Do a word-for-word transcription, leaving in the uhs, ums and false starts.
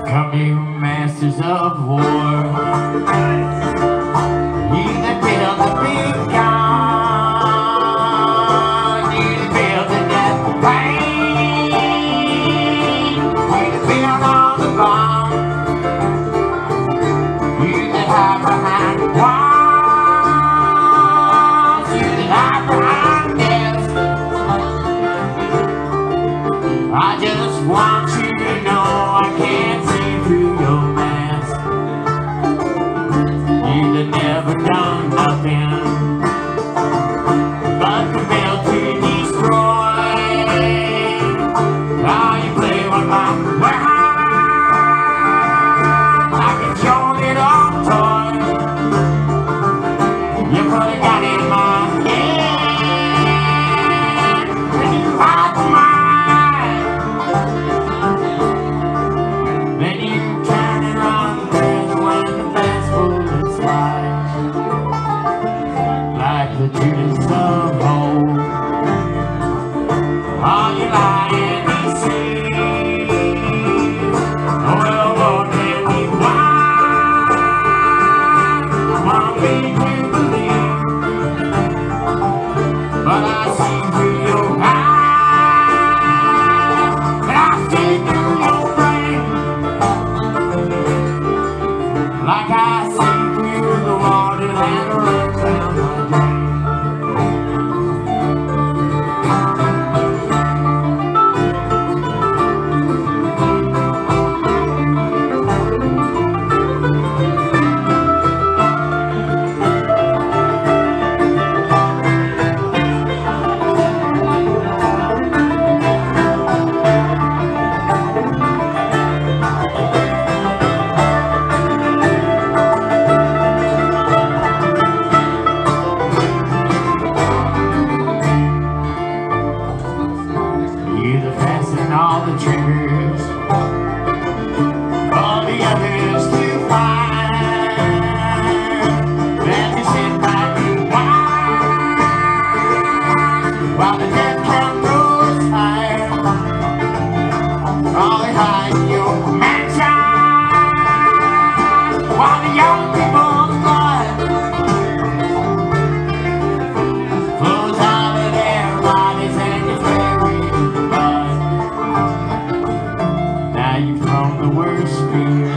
Come you masters of war, you that build the big gun, you that build the death plane, you that build all the bombs, you that hide behind walls, you that hide behind desks. I just want you to know I can't see through your mask. You've never done nothing but the build to destroy. How you play with my mind like a your little toy. You put a gun in my hand and you hide the mine. Then you turn and run further when the fast bullets fly, like the Judas of old. Are you lying deceived? Well, what can we want? Want me to believe, but I see through your eyes, and I see through your brain, like I see through the water that runs down my drain. You that fasten all the triggers, all the others to find. Then you sit back and watch while the death count goes higher. All they hide in your mansion, while the young people's blood flows out of their bodies and gets buried in the mud. Now you've thrown the worst fear